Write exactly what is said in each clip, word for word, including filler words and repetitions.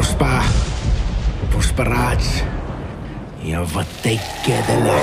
पुष्प पुष्पराज यावत्तेक्केदले।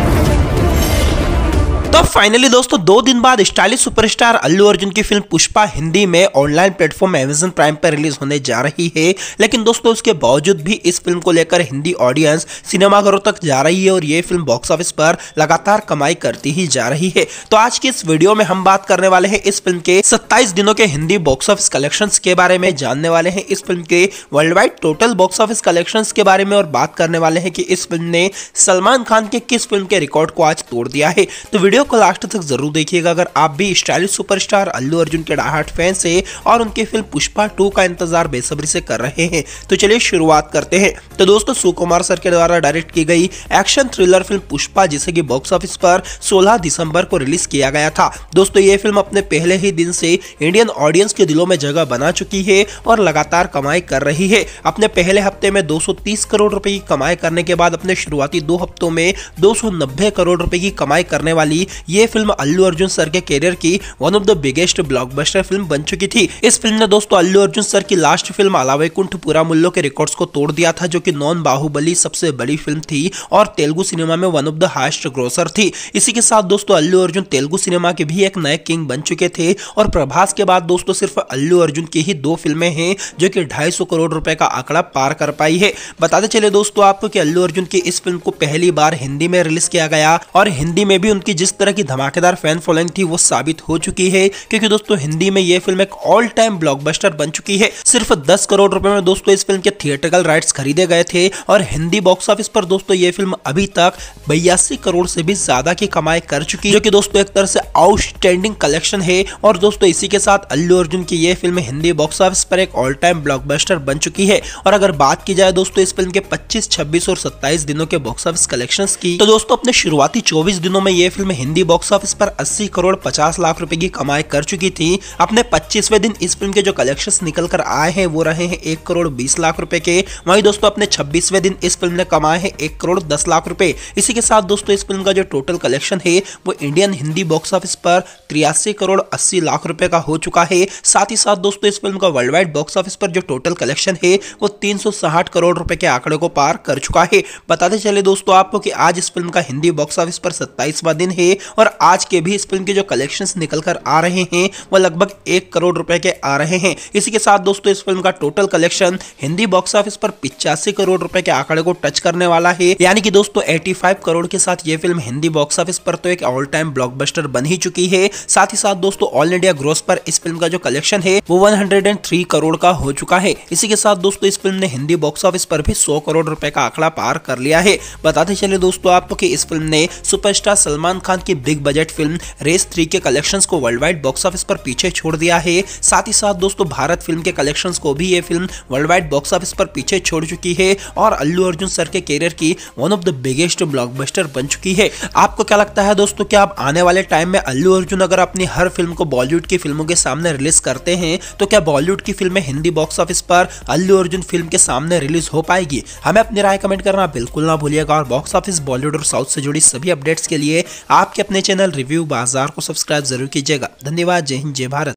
तो फाइनली दोस्तों दो दिन बाद स्टाइलिश सुपरस्टार अल्लू अर्जुन की फिल्म पुष्पा हिंदी में ऑनलाइन प्लेटफॉर्म अमेज़न प्राइम पर रिलीज होने जा रही है। लेकिन दोस्तों उसके बावजूद भी इस फिल्म को लेकर हिंदी ऑडियंस सिनेमाघरों तक जा रही है और ये फिल्म बॉक्स ऑफिस पर लगातार कमाई करती ही जा रही है। तो आज की इस वीडियो में हम बात करने वाले हैं इस फिल्म के सत्ताईस दिनों के हिंदी बॉक्स ऑफिस कलेक्शंस के बारे में, जानने वाले हैं इस फिल्म के world wide total box office collections के बारे में और बात करने वाले हैं कि इस फिल्म ने सलमान खान के किस फिल्म के रिकॉर्ड को आज तोड़ दिया है। तो वीडियो को लास्ट तक जरूर देखिएगा अगर आप भी स्टाइलिश सुपरस्टार अल्लू अर्जुन के डायहार्ड फैंस हैं और उनकी फिल्म पुष्पा टू का इंतजार बेसब्री से कर रहे हैं। तो चलिए शुरुआत करते हैं। तो दोस्तों सुकुमार सर के द्वारा डायरेक्ट की गई एक्शन थ्रिलर फिल्म पुष्पा, जिसे कि बॉक्स ऑफिस पर सोलह दिसंबर को रिलीज किया गया था। दोस्तों ये फिल्म अपने पहले ही दिन से इंडियन ऑडियंस के दिलों में जगह बना चुकी है और लगातार कमाई कर रही है। अपने पहले हफ्ते में दो सौ तीस करोड़ रुपए की कमाई करने के बाद अपने शुरुआती दो हफ्तों में दो सौ नब्बे करोड़ रुपए की कमाई करने वाली ये फिल्म अल्लू अर्जुन सर के करियर की one of the biggest blockbuster film बन चुकी थी। इस फिल्म ने दोस्तों अल्लू अर्जुन सर की लास्ट फिल्म अलावैकुंठ पुरामुल्लो के रिकॉर्ड्स को तोड़ दिया था, जो कि नॉन बाहुबली सबसे बड़ी फिल्म थी और तेलुगु सिनेमा में one of the highest grosser थी। इसी के साथ दोस्तों अल्लू अर्जुन तेलुगु सिनेमा के भी एक नए किंग बन चुके थे और प्रभास के बाद दोस्तों सिर्फ अल्लू अर्जुन की ही दो फिल्में हैं जो कि ढाई सौ करोड़ रुपए का आंकड़ा पार कर पाई है। बताते चले दोस्तों आपको कि अल्लू अर्जुन की इस फिल्म को पहली बार हिंदी में रिलीज किया गया और हिंदी में भी उनकी जिस तरह की धमाकेदार फैन फॉलोइंग थी वो साबित हो चुकी है, क्योंकि दोस्तों हिंदी में ये फिल्म एक ऑल टाइम ब्लॉकबस्टर बन चुकी है। सिर्फ दस करोड़ रुपए में दोस्तों इस फिल्म के थिएट्रिकल राइट्स खरीदे गए थे और हिंदी बॉक्स ऑफिस पर दोस्तों ये फिल्म अभी तक बयासी करोड़ से भी ज्यादा की कमाई कर चुकी है, जो कि दोस्तों एक तरह से आउटस्टैंडिंग कलेक्शन है। और दोस्तों इसी के साथ अल्लू अर्जुन की ये फिल्म हिंदी बॉक्स ऑफिस पर एक ऑल टाइम ब्लॉकबस्टर बन चुकी है। और अगर बात की जाए दोस्तों इस फिल्म के पच्चीस, छब्बीस और सत्ताईस दिनों के बॉक्स ऑफिस कलेक्शंस की, तो दोस्तों अपने शुरुआती चौबीस दिनों में ये फिल्म हिंदी बॉक्स ऑफिस पर अस्सी करोड़ पचास लाख रुपए की कमाई कर चुकी थी। अपने पच्चीसवें दिन इस फिल्म के जो कलेक्शंस निकल कर आए हैं वो रहे हैं एक करोड़ बीस लाख रुपए के। वहीं दोस्तों अपने छब्बीसवें दिन इस फिल्म ने कमाए हैं एक करोड़ दस लाख रुपए। इसी के साथ दोस्तों इस फिल्म का जो टोटल कलेक्शन है वो इंडियन हिंदी बॉक्स ऑफिस पर तिरासी करोड़ अस्सी लाख रुपए का हो चुका है। साथ ही साथ दोस्तों इस फिल्म का वर्ल्ड वाइड बॉक्स ऑफिस पर जो टोटल कलेक्शन है वो तीन सौ साठ करोड़ रुपए के आंकड़े को पार कर चुका है। बताते चले दोस्तों आपको कि आज इस फिल्म का हिंदी बॉक्स ऑफिस पर सत्ताईसवां दिन है और आज के भी इस फिल्म के जो कलेक्शंस निकल कर आ रहे हैं वो लगभग एक करोड़ रुपए के आ रहे हैं। इसी के साथ दोस्तों इस फिल्म का total collection Hindi box office पर पिचासी करोड़ रुपए के आंकड़े को टच करने वाला है, यानी कि दोस्तों पचासी करोड़ के साथ ये फिल्म हिंदी बॉक्स ऑफिस पर तो एक ऑल टाइम ब्लॉकबस्टर बन ही चुकी है। साथ ही साथ दोस्तों ऑल इंडिया ग्रोस पर इस फिल्म का जो कलेक्शन है वो एक सौ तीन करोड़ का हो चुका है। इसी के साथ दोस्तों इस फिल्म ने हिंदी बॉक्स ऑफिस पर भी सौ करोड़ रुपए का आंकड़ा पार कर लिया है। बताते चले दोस्तों आपको कि इस फिल्म ने सुपरस्टार सलमान खान की big budget film race three के कलेक्शंस को वर्ल्ड वाइड बॉक्स ऑफिस पर पीछे छोड़ दिया है। साथ ही साथ दोस्तों भारत फिल्म के कलेक्शंस को भी ये film world wide box office पर पीछे छोड़ चुकी है और अल्लू अर्जुन सर के करियर की one of the biggest blockbuster बन चुकी है। आपको क्या लगता है दोस्तों कि आप आने वाले टाइम में अल्लू अर्जुन अगर अपनी हर फिल्म को बॉलीवुड की फिल्मों के सामने रिलीज करते हैं तो क्या बॉलीवुड की फिल्में हिंदी बॉक्स ऑफिस पर अल्लू अर्जुन फिल्म के सामने रिलीज हो पाएगी? हमें अपनी राय कमेंट करना बिल्कुल ना भूलिएगा और बॉक्स ऑफिस बॉलीवुड और साउथ से जुड़ी सभी अपडेट्स के लिए आपके अपने चैनल रिव्यू बाजार को सब्सक्राइब जरूर कीजिएगा। धन्यवाद। जय हिंद, जय भारत।